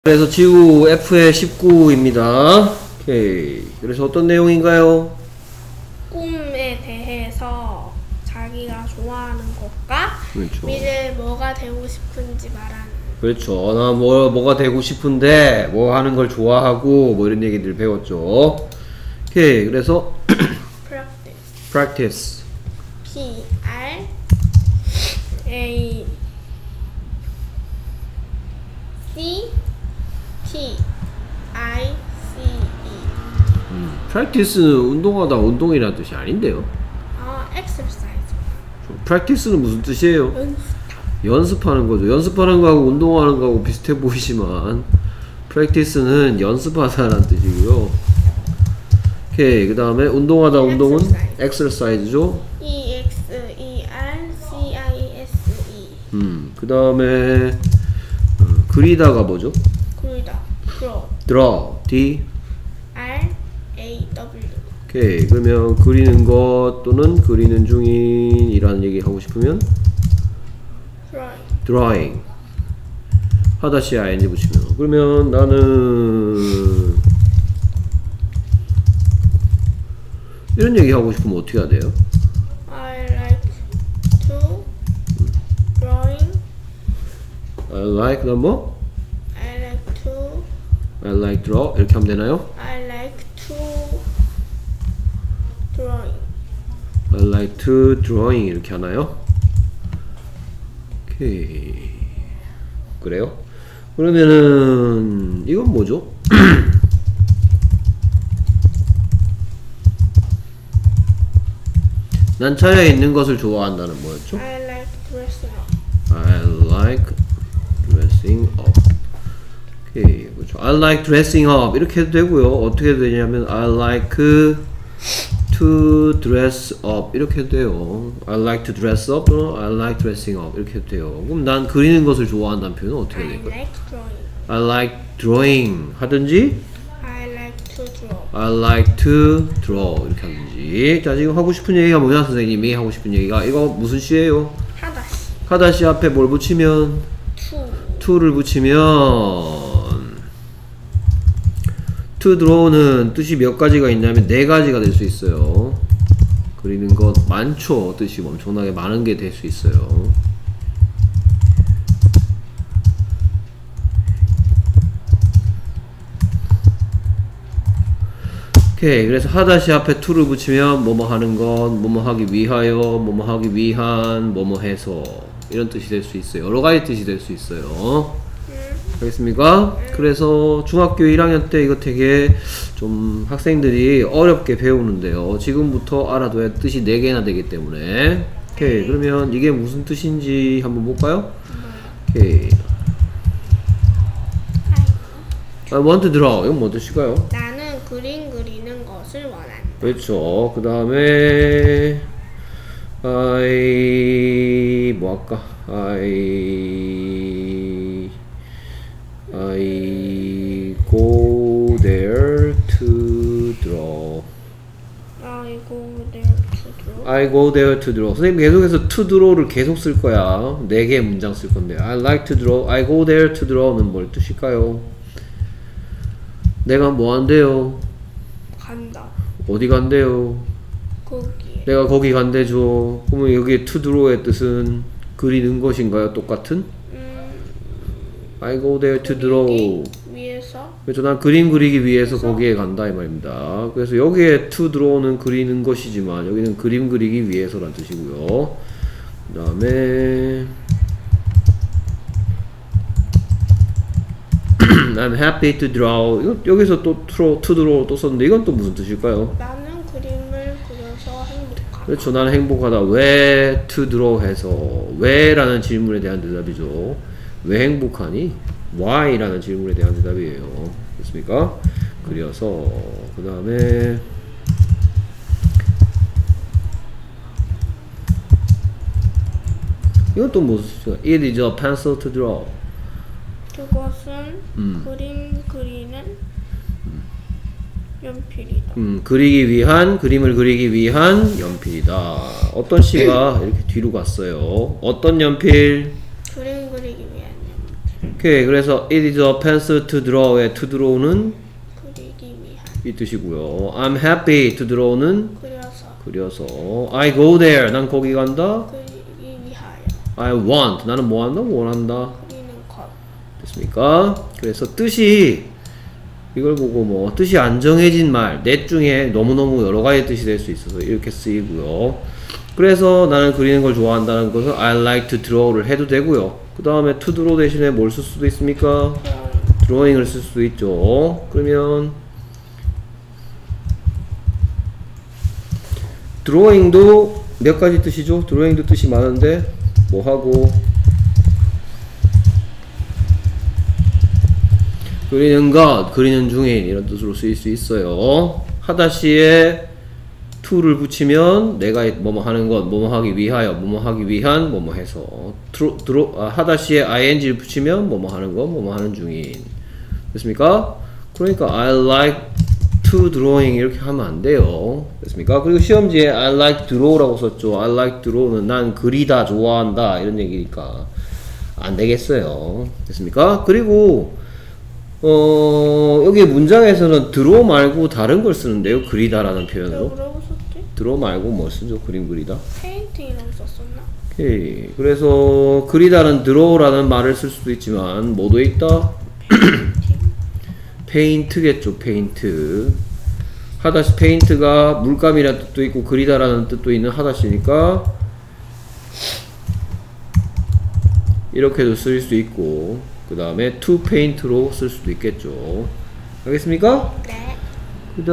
그래서 지우 F의 19입니다. 오케이. 그래서 어떤 내용인가요? 꿈에 대해서 자기가 좋아하는 것과 그렇죠. 미래에 뭐가 되고 싶은지 말하는. 그렇죠. 나 뭐가 되고 싶은데 뭐 하는 걸 좋아하고 뭐 이런 얘기들 배웠죠. 오케이. 그래서 practice. P R A C T I C E. practice는 운동하다 운동이라는 뜻이 아닌데요. exercise. practice는 무슨 뜻이에요? 연습하는 거죠. 연습하는 거하고 운동하는 거하고 비슷해 보이지만 practice는 연습하다라는 뜻이고요. 오케이. 그 다음에 운동하다 운동은 exercise죠. EXERCISE. 그 다음에 그리다가 뭐죠? 그리다. draw. D R A W. 오케이. 그러면 그리는 것 또는 그리는 중인이라는 얘기 하고 싶으면 drawing. 하다시 ing 붙이면. 그러면 나는 이런 얘기 하고 싶으면 어떻게 해야 돼요? I like to drawing. I like 나 뭐? I like to. I like draw 이렇게 하면 되나요? I like to drawing. I like to drawing 이렇게 하나요? 오케이. 그래요? 그러면은 이건 뭐죠? 난 차에 있는 것을 좋아한다는 뭐였죠? I like dressing up. I like dressing up. 오케이, 그렇죠. I like dressing up 이렇게 해도 되고요. 어떻게 해도 되냐면 I like to dress up 이렇게 해도 돼요. I like to dress up 또는 I like dressing up 이렇게 해도 돼요. 그럼 난 그리는 것을 좋아한다는 표현은 어떻게 I 될까요? like drawing. I like drawing 하든지 I like to draw. I like to draw 이렇게 하든지. 자, 지금 하고 싶은 얘기가 뭐냐? 선생님이 하고 싶은 얘기가 이거 무슨 시예요? 하다시. 하다시 앞에 뭘 붙이면 to를 붙이면 to draw는 뜻이 몇 가지가 있냐면 네 가지가 될 수 있어요. 그리는 것 많죠. 뜻이 엄청나게 많은 게 될 수 있어요. 오케이. 그래서 하다시 앞에 to를 붙이면 뭐뭐 하는 것, 뭐뭐 하기 위하여, 뭐뭐 하기 위한, 뭐뭐 해서 이런 뜻이 될 수 있어요. 여러 가지 뜻이 될 수 있어요. 알겠습니까? 그래서 중학교 1학년 때 이거 되게 좀 학생들이 어렵게 배우는데요. 지금부터 알아둬야 뜻이 4개나 되기 때문에. 오케이. 그러면 이게 무슨 뜻인지 한번 볼까요? 오케이. I want to draw. 이건 뭐 뜻일까요? 나는 그림 그리는 것을 원한다. 그렇죠. 그 다음에 I 뭐 할까? I go there to draw. I go there to draw. I go there to draw. 선생님 계속해서 to draw를 계속 쓸 거야. 4개의 문장 쓸 건데. I like to draw. I go there to draw는 뭘 뜻일까요? 내가 뭐 한대요? 간다. 어디 간대요? 거기. 내가 거기 간대죠. 그러면 여기 to draw의 뜻은 그리는 것인가요? 똑같은? I go there to draw. 위에서. 그렇죠. 난 그림 그리기 위해서 거기에 간다 이 말입니다. 그래서 여기에 to draw는 그리는 것이지만 여기는 그림 그리기 위해서란 뜻이고요. 그 다음에 I'm happy to draw. 이거 여기서 또 to draw 또 썼는데 이건 또 무슨 뜻일까요? 나는 그림을 그려서 행복하다. 그렇죠. 나는 행복하다. 왜 to draw 해서 왜? 라는 질문에 대한 대답이죠. 왜 행복하니? Why? 라는 질문에 대한 대답이에요. 됐습니까? 그려서 그 다음에 이건 또 무슨 It is a pencil to draw. 그것은 그림 그리는 연필이다. 그리기 위한 그림을 그리기 위한 연필이다. 어떤 시가 이렇게 뒤로 갔어요. 어떤 연필? 그림 그리기 위한 연필. 오케이. 그래서 it is a pencil to draw의 to draw는 그리기 위한. 이 뜻이고요. I'm happy to draw는 그려서. 그려서. I go there. 난 거기 간다. 그리기 위하여. I want. 나는 뭐 한다? 원한다. 그리는 것. 됐습니까? 그래서 뜻이 이걸 보고 뭐 뜻이 안 정해진 말 넷 중에 너무너무 여러 가지 뜻이 될 수 있어서 이렇게 쓰이고요. 그래서 나는 그리는 걸 좋아한다는 것은 I like to draw를 해도 되고요. 그 다음에 to draw 대신에 뭘 쓸 수도 있습니까? drawing을 쓸 수도 있죠. 그러면 drawing도 몇 가지 뜻이죠? drawing도 뜻이 많은데 뭐 하고 그리는 것, 그리는 중인 이런 뜻으로 쓰일 수 있어요. 하다시에 to를 붙이면 내가 뭐뭐 하는 것, 뭐뭐 하기 위하여, 뭐뭐 하기 위한, 뭐뭐 해서 하다시에 ing를 붙이면 뭐뭐 하는 것, 뭐뭐 하는 중인. 됐습니까? 그러니까 I like to drawing 이렇게 하면 안 돼요. 됐습니까? 그리고 시험지에 I like draw라고 썼죠. I like draw는 난 그리다, 좋아한다 이런 얘기니까 안 되겠어요. 됐습니까? 그리고 여기 문장에서는 draw 말고 다른 걸 쓰는데요. 그리다라는 표현으로. 뭐라고 썼지? draw 말고 뭐 쓰죠? 그림 그리다. 페인팅이라고 썼었나? 오케이. 그래서 그리다는 draw라는 말을 쓸 수도 있지만 뭐도 있다? 페인트겠죠. 페인트. 하다시 페인트가 물감이라는 뜻도 있고 그리다라는 뜻도 있는 하다시니까 이렇게도 쓸 수 있고 그 다음에 to paint로 쓸 수도 있겠죠. 알겠습니까? 네. 그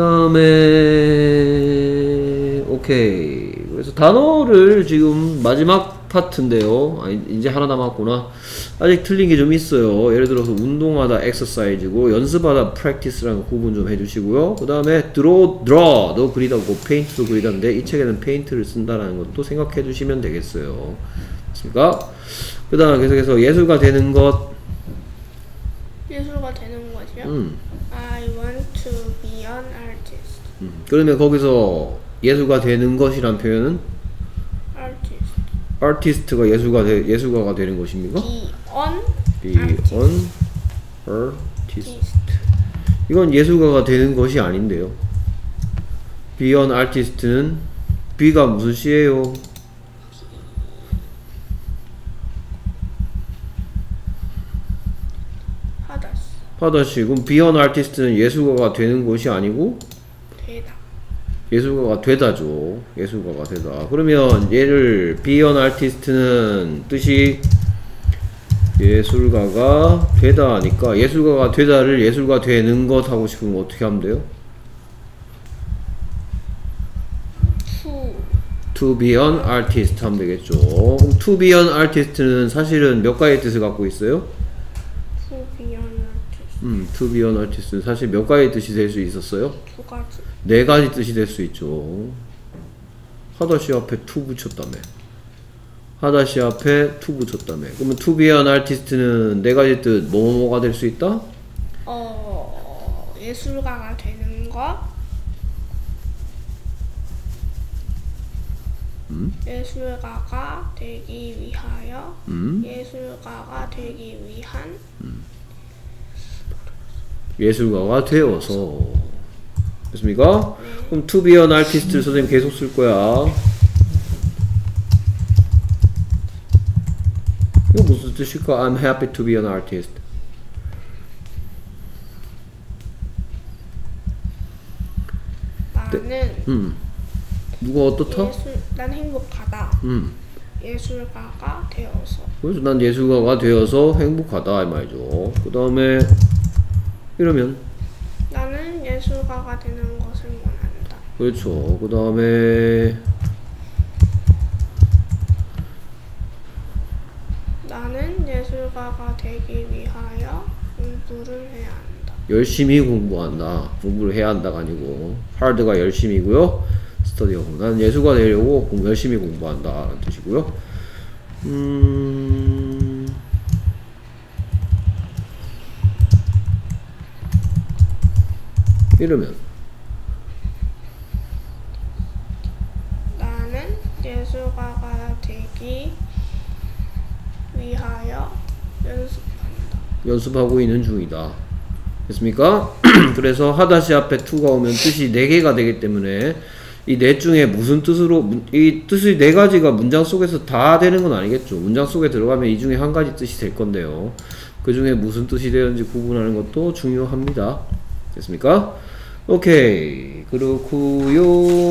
다음에 오케이. 그래서 단어를 지금 마지막 파트인데요. 이제 하나 남았구나. 아직 틀린 게 좀 있어요. 예를 들어서 운동하다 exercise고 연습하다 practice라는 구분 좀 해주시고요. 그 다음에 draw도 그리다고 paint도 그리다인데 이 책에는 paint를 쓴다는 것도 생각해 주시면 되겠어요. 됐습니까? 그 다음에 계속해서 예술가 되는 것. 예술가 되는 거지요? I want to be an artist. 그러면 거기서 예술가 되는 것이란 표현은 artist. artist가 예술가가 되는 것입니까? be an artist. 이건 예술가가 되는 것이 아닌데요. be an artist는 be가 무슨 시예요? 하다시. 그럼 be an artist는 예술가가 되는 것이 아니고 되다. 예술가가 되다죠. 예술가가 되다. 그러면 얘를 be an artist는 뜻이 예술가가 되다 하니까 예술가가 되다를 예술가 되는 것 하고 싶으면 어떻게 하면 돼요? to be an artist 하면 되겠죠. 그럼 to be an artist는 사실은 몇 가지 뜻을 갖고 있어요? to be an artist는 사실 몇 가지 뜻이 될 수 있었어요? 두 가지. 네 가지 뜻이 될 수 있죠. 하다시 앞에 to 붙였다며. 하다시 앞에 to 붙였다며. 그러면 to be an artist는 네 가지 뜻 뭐뭐가 될 수 있다? 예술가가 되는 것. 예술가가 되기 위하여. 예술가가 되기 위한. 예술가가 되어서. 됐습니까? 그럼 to be an artist 선생님 계속 쓸 거야. 이거 무슨 뜻일까? I'm happy to be an artist. 나는 누가 어떻다? 난 행복하다. 예술가가 되어서. 그래서 난 예술가가 되어서 행복하다 이 말이죠. 그 다음에 이러면 나는 예술가가 되는 것을 원한다. 그렇죠. 그 다음에 나는 예술가가 되기 위하여 공부를 해야 한다. 열심히 공부한다. 공부를 해야 한다가 아니고 hard가 열심히고요. study가 나는 예술가 되려고 열심히 공부한다 라는 뜻이고요. 이러면 나는 예술가가 되기 위하여 연습한다. 연습하고 있는 중이다. 됐습니까? 그래서 하다시 앞에 to가 오면 뜻이 4개가 되기 때문에 이 넷 중에 무슨 뜻으로 이 뜻이 4가지가 문장 속에서 다 되는 건 아니겠죠. 문장 속에 들어가면 이 중에 한 가지 뜻이 될 건데요. 그 중에 무슨 뜻이 되는지 구분하는 것도 중요합니다. 됐습니까? 오케이. 그렇구요.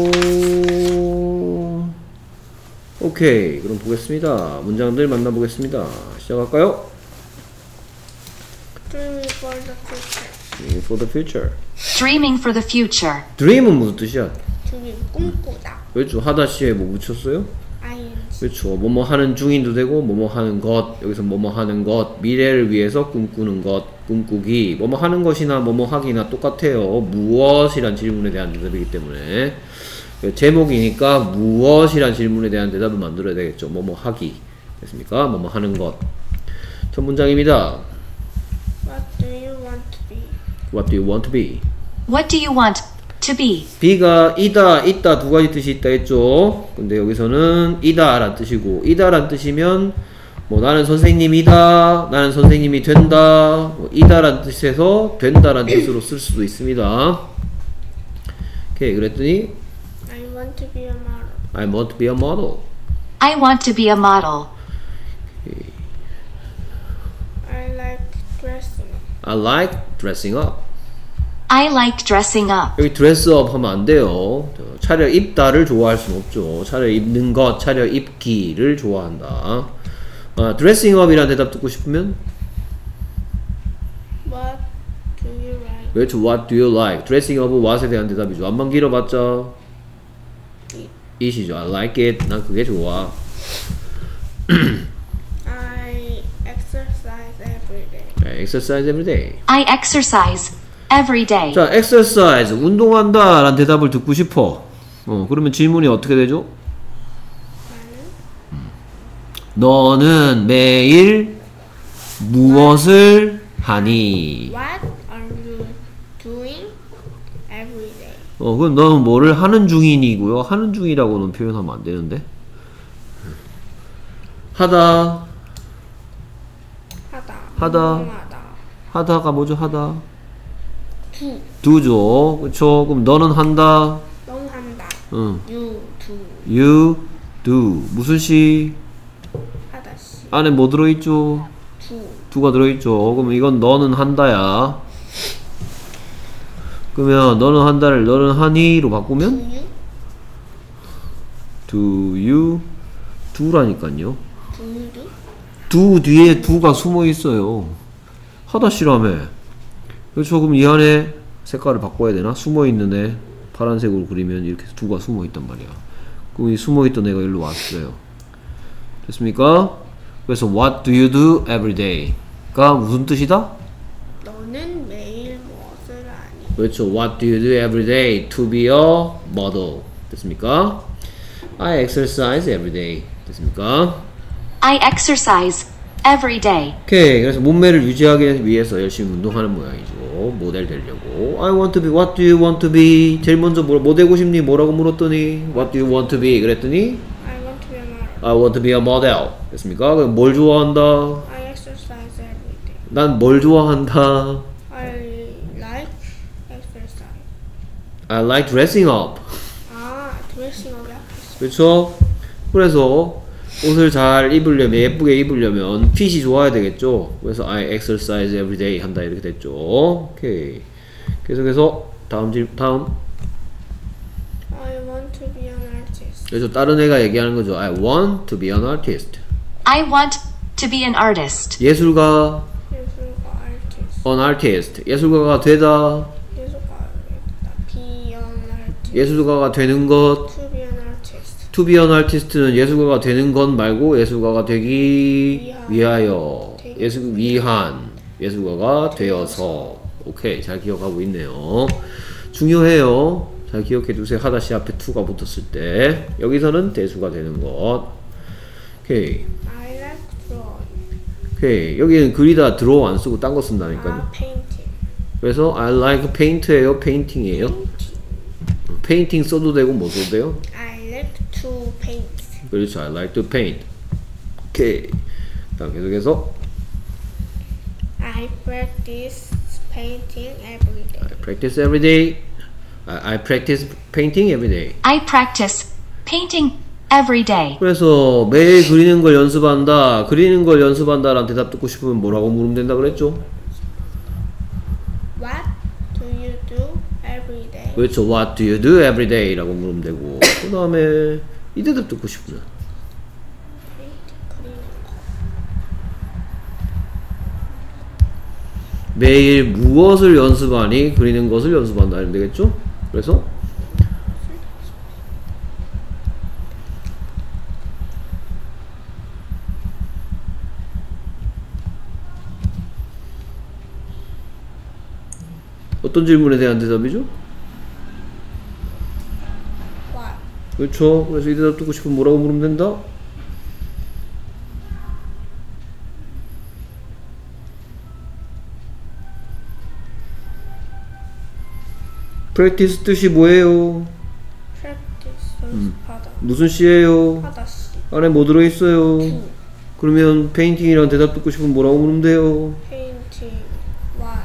오케이. 그럼 보겠습니다. 문장들 만나보겠습니다. 시작할까요? Dreaming for the future. Dreaming for the future. Dreaming for the future. Dream은 무슨 뜻이야? dream 꿈꾸다. 그렇죠. 하다시에 뭐 붙였어요? ing. 그렇죠. 뭐뭐 하는 중인도 되고 뭐뭐 하는 것, 여기서 뭐뭐 하는 것, 미래를 위해서 꿈꾸는 것, 꿈꾸기, 뭐뭐 하는 것이나 뭐뭐 하기나 똑같아요. 무엇이란 질문에 대한 대답이기 때문에 제목이니까 무엇이란 질문에 대한 대답을 만들어야 되겠죠. 뭐뭐 하기. 됐습니까? 뭐뭐 하는 것. 첫 문장입니다. What do you want to be? What do you want to be? What do you want to be? be가 이다, 있다 두 가지 뜻이 있다 했죠. 근데 여기서는 이다 란 뜻이고, 이다 란 뜻이면 뭐 나는 선생님이다, 나는 선생님이 된다, 뭐 이다 란 뜻에서 된다 란 뜻으로 쓸 수도 있습니다. 오케이. 그랬더니 I want to be a model. I want to be a model. I want to be a model. I like dressing. I like dressing up. I like dressing up. 여기 dress up 하면 안 돼요. 차려 입다를 좋아할 수는 없죠. 차려 입는 것, 차려 입기를 좋아한다. dressing up이라는 대답 듣고 싶으면 What do you like? 그렇죠. What do you like? dressing up은 what에 대한 대답이죠. 안만 길어봤자 it이죠. I like it. 난 그게 좋아. I exercise every day. exercise every day. I exercise every day. 자, exercise, 운동한다 라는 대답을 듣고 싶어. 그러면 질문이 어떻게 되죠? 너는 매일 무엇을 하니? What are you doing every day? 그럼 너는 뭐를 하는 중이니고요. 하는 중이라고는 표현하면 안 되는데. 하다. 하다. 운동하다. 하다가 뭐죠? 하다. do. do죠. 그쵸? 그럼 너는 한다. 넌 한다. 응. You do. You do. 무슨 시? 하다시. 안에 뭐 들어있죠? do. do가 들어있죠. 그럼 이건 너는 한다야. 그러면 너는 한다를 너는 하니로 바꾸면 Do you? do you do라니까요. Do you do? do 뒤에 do가 숨어 있어요. 하다시라며. 그렇죠. 그럼 이 안에 색깔을 바꿔야 되나? 숨어 있는 애 파란색으로 그리면 이렇게 do가 숨어 있단 말이야. 그럼 이 숨어 있던 애가 일로 왔어요. 됐습니까? 그래서 what do you do every day가 무슨 뜻이다? 너는 매일 무엇을 하니? 그렇죠. What do you do every day to be a model? 됐습니까? I exercise every day. 됐습니까? I exercise every day. 오케이. 그래서 몸매를 유지하기 위해서 열심히 운동하는 모양이죠. 모델 되려고. I want to be. What do you want to be? 제일 먼저 뭐 되고 싶니? 뭐라고 물었더니 What do you want to be? 그랬더니 I want to be a model. I want to be a model. 됐습니까? 그럼 뭘 좋아한다? I exercise every day. 난 뭘 좋아한다? I like exercise. I like dressing up. 드레싱 업이 앞에 그렇죠? 그래서 옷을 잘 입으려면 예쁘게 입으려면 핏이 좋아야 되겠죠. 그래서 I exercise every day 한다 이렇게 됐죠. 오케이. 계속해서 다음 I want to be an artist. 그래서 다른 애가 얘기하는 거죠. I want to be an artist. I want to be an artist. 예술가 예술가 artist. an artist. 예술가가 되다. 예술가 be an artist. 예술가가 되는 것. To be an artist. to be an artist는 예술가가 되는 것 말고 예술가가 되기 위하여. 예술가가 되어서. 오케이. 잘 기억하고 있네요. 중요해요. 잘 기억해 두세요. 하다시 앞에 to가 붙었을 때 여기서는 대수가 되는 것. 오케이. I like drawing. 오케이. 여기는 그리다 draw 안 쓰고 딴 거 쓴다니까요. painting. 그래서 I like paint예요, painting이에요. painting 써도 되고 뭐 써도 돼요? I like to paint. 그렇죠. I like to paint. 오케이. 다음 계속해서 I I practice painting every day. I practice every day. I practice painting every day. I practice painting every day. 그래서 매일 그리는 걸 연습한다. 그리는 걸 연습한다라는 대답 듣고 싶으면 뭐라고 물으면 된다 그랬죠? What do you do every day? 그렇죠. What do you do every day? 라고 물으면 되고 그 다음에 이 대답 듣고 싶으면 그리는 거. 매일 무엇을 연습하니? 그리는 것을 연습한다 이러면 되겠죠? 그래서 어떤 질문에 대한 대답이죠? What? 그렇죠. 그래서 이 대답 듣고 싶으면 뭐라고 물으면 된다? practice 뜻이 뭐예요? Practice 연습하다. 무슨 시예요? 하다시. 안에 뭐 들어있어요? 그러면 페인팅이랑 대답 듣고 싶으면 뭐라고 물으면 돼요? Painting. What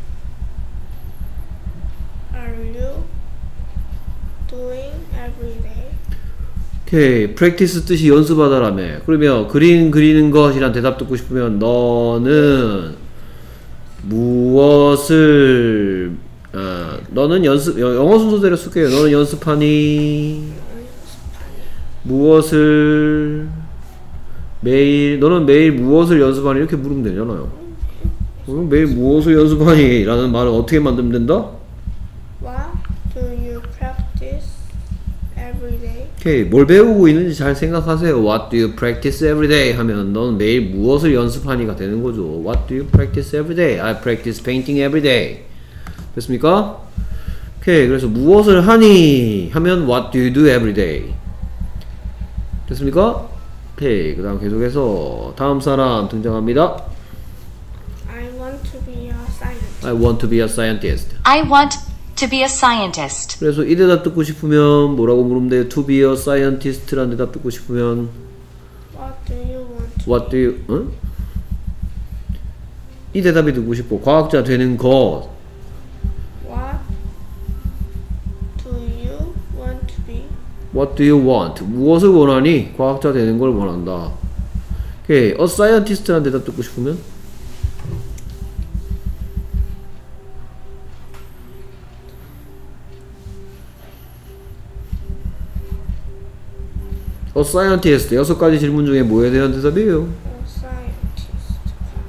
are you doing every day? 오케이. practice 뜻이 연습하다라며. 그러면 그리는 것이란 대답 듣고 싶으면 너는 무엇을 너는 영어 순서대로 쓸게요. 너는 연습하니? 무엇을 너는 매일 무엇을 연습하니? 이렇게 물으면 되잖아요. 그럼 매일 무엇을 연습하니? 라는 말을 어떻게 만들면 된다? What do you practice every day? 오케이. 뭘 배우고 있는지 잘 생각하세요. What do you practice every day? 하면 너는 매일 무엇을 연습하니가 되는 거죠. What do you practice every day? I practice painting every day. 됐습니까? 오케이. 그래서 무엇을 하니? 하면 What do you do every day? 됐습니까? 오케이. 그 다음 계속해서 다음 사람 등장합니다. I want to be a scientist. I want to be a scientist. I want to be a scientist. 그래서 이 대답 듣고 싶으면 뭐라고 물으면 돼요? To be a scientist 라는 대답 듣고 싶으면 What do you want to What do you 응? 이 대답이 듣고 싶고 과학자 되는 것 What do you want to be? What do you want? 무엇을 원하니? 과학자 되는 걸 원한다. 오케이. A scientist 라는 대답 듣고 싶으면 A scientist 6가지 질문 중에 뭐에 대한 대답이에요? A scientist.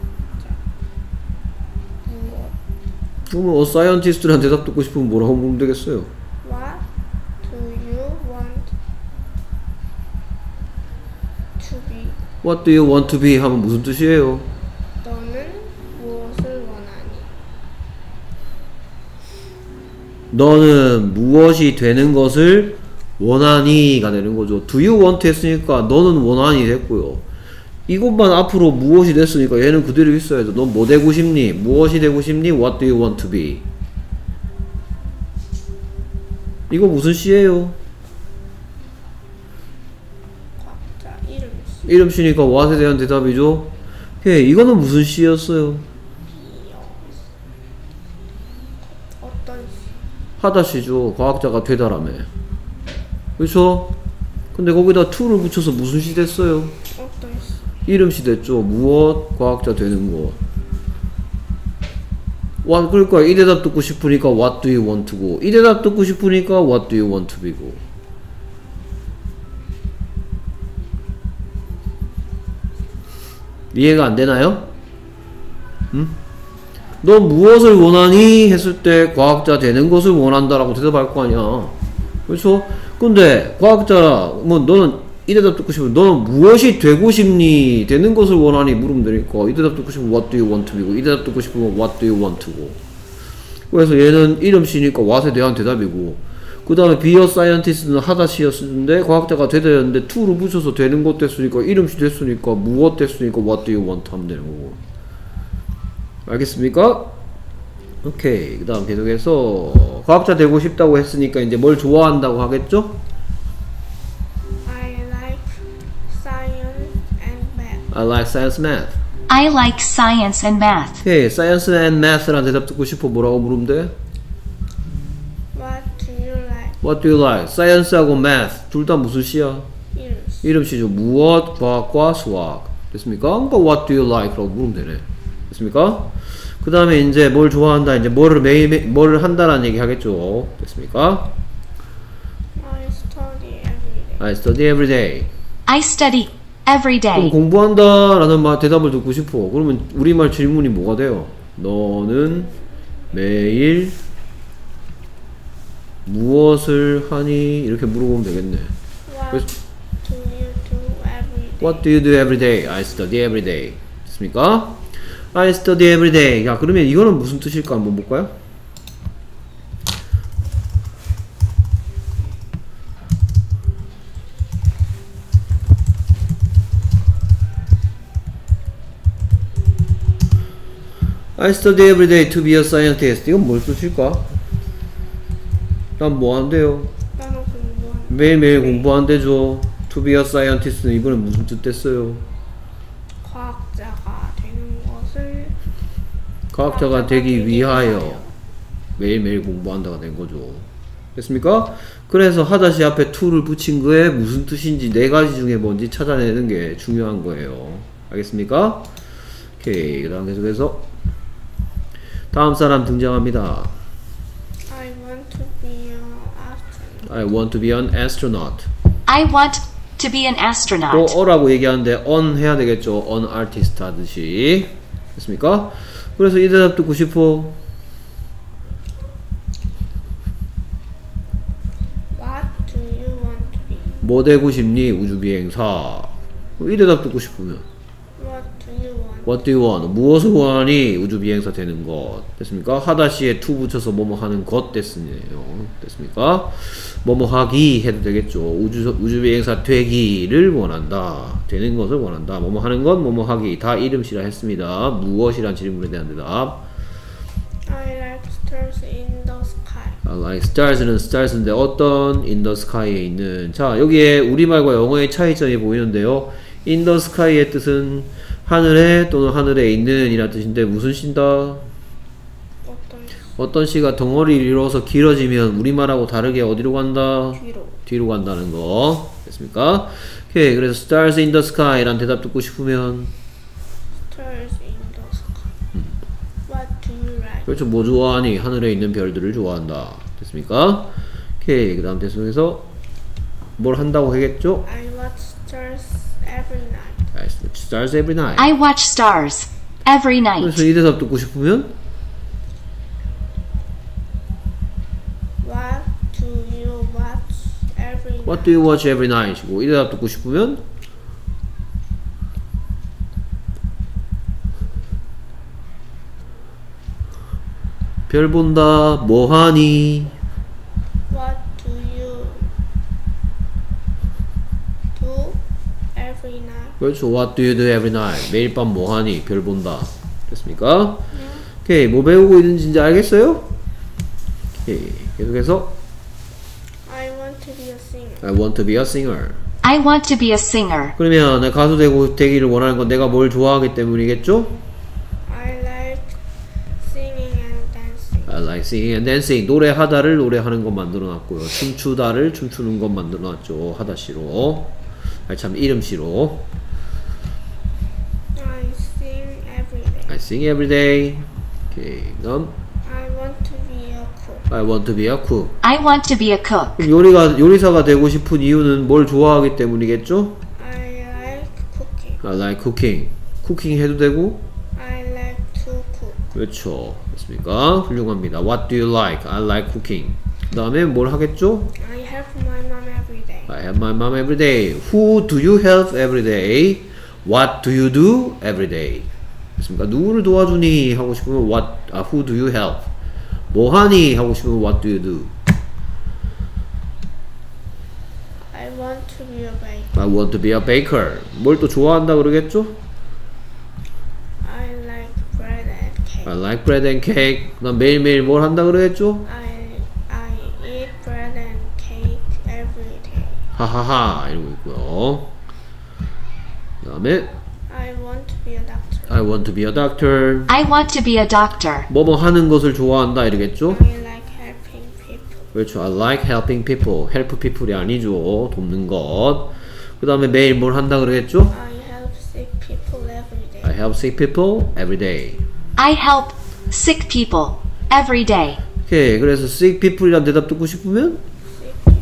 무엇? 그러면 A scientist라는 대답 듣고 싶으면 뭐라고 물으면 되겠어요? What do you want to be? What do you want to be? 하면 무슨 뜻이에요? 너는 무엇을 원하니? 너는 무엇이 되는 것을 원하니가 되는 거죠. Do you want 했으니까 너는 원하니 됐고요. 이것만 앞으로 무엇이 됐으니까 얘는 그대로 있어야죠. 넌 뭐 되고 싶니? 무엇이 되고 싶니? What do you want to be? 이거 무슨 시예요? 과학자 이름 이름 시니까 what에 대한 대답이죠. 오케이. 이거는 무슨 시였어요? 어떤 시? 하다 시죠. 과학자가 되다라며. 그렇죠? 근데 거기다 to를 붙여서 무슨 시 됐어요? 어떤 시? 이름 시 됐죠. 무엇? 과학자 되는 거. 그러니까 이 대답 듣고 싶으니까 what do you want to고, 이 대답 듣고 싶으니까 what do you want to be고. 이해가 안 되나요? 응? 너 무엇을 원하니? 했을 때 과학자 되는 것을 원한다라고 대답할 거 아니야. 그렇죠? 근데 과학자라 뭐 너는 이 대답 듣고 싶으면 너는 무엇이 되고 싶니? 되는 것을 원하니? 물으면 되니까 이 대답 듣고 싶으면 what do you want to be고, 이 대답 듣고 싶으면 what do you want to고. 그래서 얘는 이름 시니까 what에 대한 대답이고, 그 다음에 be a scientist는 하다 시였는데 과학자가 되다였는데 to를 붙여서 되는 것 됐으니까 이름 시 됐으니까 무엇 됐으니까 what do you want 하면 되는 거고. 알겠습니까? 오케이. 그 다음 계속해서 과학자 되고 싶다고 했으니까 이제 뭘 좋아한다고 하겠죠? I like science and math. I like science, math. I like science and math. 오케이, science and math란 대답 듣고 싶어. 뭐라고 물으면 돼? What do you like? What do you like? science하고 math 둘 다 무슨 시야? 이름시죠. 무엇, 과학과 수학. 됐습니까? 그러니까 what do you like? 라고 물으면 되네. 됐습니까? 그 다음에 이제 뭘 좋아한다, 이제 뭐를 뭐를 한다라는 얘기 하겠죠. 됐습니까? I study every day. I study every day. I study every 그럼 day. 공부한다 라는 말 대답을 듣고 싶어. 그러면 우리말 질문이 뭐가 돼요? 너는 매일 무엇을 하니? 이렇게 물어보면 되겠네. What do you do every day? What do you do every day? I study every day. 됐습니까? I study every day. 야, 그러면 이거는 무슨 뜻일까 한번 볼까요? I study every day to be a scientist. 이건 뭘 뜻일까? 난 뭐 한대요? 나는 공부하는. 매일매일 공부한대죠. To be a scientist는 이번에 무슨 뜻 됐어요? 과학자가 되는 것을. 과학자가 되기 위하여 매일매일 공부한다가 된 거죠. 됐습니까? 그래서 하다시 앞에 to를 붙인 거에 무슨 뜻인지 네 가지 중에 뭔지 찾아내는 게 중요한 거예요. 알겠습니까? 오케이. 그 다음 계속해서 다음 사람 등장합니다. I want to be an astronaut. I want to be an astronaut. I want to be an 또 astronaut. 어라고 얘기하는데 on 해야 되겠죠. on artist 하듯이. 됐습니까? 그래서 이 대답 듣고 싶어. What do you want to be? 뭐 되고 싶니? 우주비행사. 이 대답 듣고 싶으면 What do you want? What do you want? 무엇을 원하니? 우주비행사 되는 것. 됐습니까? 하다시에 to 붙여서 뭐뭐 하는 것 됐으네요. 됐습니까? 뭐뭐 하기 해도 되겠죠. 우주비행사 되기를 원한다. 되는 것을 원한다. 뭐뭐 하는 것, 뭐뭐 하기. 다 이름시라 했습니다. 무엇이란 질문에 대한 대답. I like stars in the sky. I like stars는 stars인데 어떤 in the sky에 있는. 자, 여기에 우리말과 영어의 차이점이 보이는데요. in the sky의 뜻은 하늘에 또는 하늘에 있는 이란 뜻인데 무슨 시다? 어떤 시가 덩어리를 이뤄서 길어지면 우리말하고 다르게 어디로 간다? 뒤로 간다는 거. 됐습니까? 오케이. 그래서 stars in the sky 란 대답 듣고 싶으면 Stars in the sky. What do you like? 그렇죠. 뭐 좋아하니? 하늘에 있는 별들을 좋아한다. 됐습니까? 오케이. 그 다음 대수에서 뭘 한다고 하겠죠? I watch stars every night. Stars every night. I watch stars every night. 그래서 이 대답 듣고 싶으면 What do you watch every night? What do you watch every night? 이 대답 듣고 싶으면 별 본다. 뭐하니? What do you do every night? 그렇죠. What do you do every night? 매일 밤 뭐하니? 별 본다. 됐습니까? 오케이. 뭐 배우고 있는지 이제 알겠어요? 오케이. 계속해서 I want to be a singer. I want to be a singer. I want to be a singer. 그러면 내가 가수 되기를 원하는 건 내가 뭘 좋아하기 때문이겠죠? I like singing and dancing. I like singing and dancing. 노래하다를 노래하는 것 만들어놨고요. 춤추다를 춤추는 것 만들어놨죠. 하다시로. 아니 참 이름시로. I sing every day. I sing every day. 오케이. 그다음 I want to be a cook. I want to be a cook. I want to be a cook. 그럼 요리사가 되고 싶은 이유는 뭘 좋아하기 때문이겠죠? I like cooking. I like cooking. 쿠킹 해도 되고. I like to cook. 그렇죠. 됐습니까? 훌륭합니다. What do you like? I like cooking. 그 다음에 뭘 하겠죠? I help my mom every day. I help my mom every day. Who do you help every day? What do you do every day? 됐습니까? 누구를 도와주니? 하고 싶으면 who do you help? 뭐 하니? 하고 싶으면 what do you do? I want to be a baker. I want to be a baker. 뭘 또 좋아한다 그러겠죠? I like bread and cake. I like bread and cake. 난 매일매일 뭘 한다 그러겠죠? I eat bread and cake every day. 하하하 이러고 있고요. 그 다음에 I want to be a doctor. I want to be a doctor. I want to be a doctor. 뭐뭐 하는 것을 좋아한다 이러겠죠? I like helping people. 그렇죠. I like helping people. help people이 아니죠. 돕는 것. 그 다음에 매일 뭘 한다 그러겠죠? I help sick people every day. I help sick people every day. I help sick people every day. 오케이. 그래서 sick people이란 대답 듣고 싶으면 Sick people.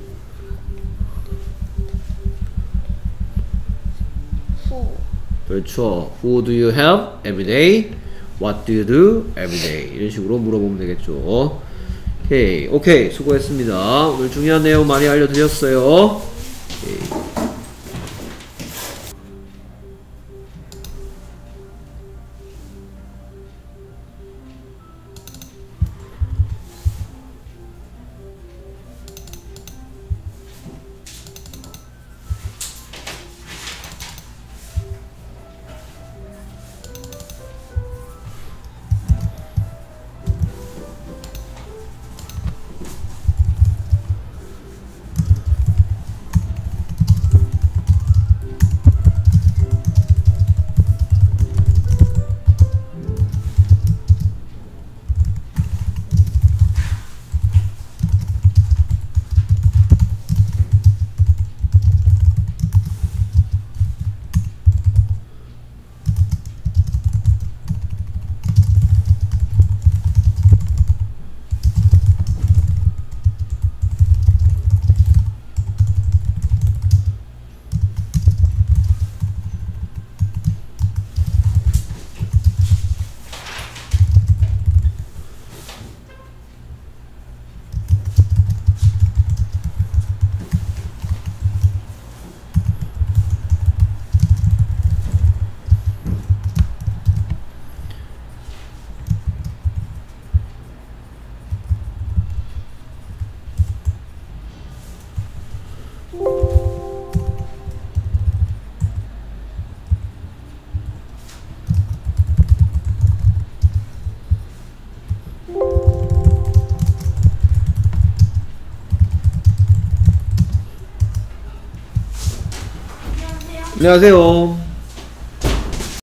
Who? 그렇죠. Who do you help every day? What do you do every day? 이런 식으로 물어보면 되겠죠. 오케이. 수고했습니다. 오늘 중요한 내용 많이 알려드렸어요. 오케이. 안녕하세요.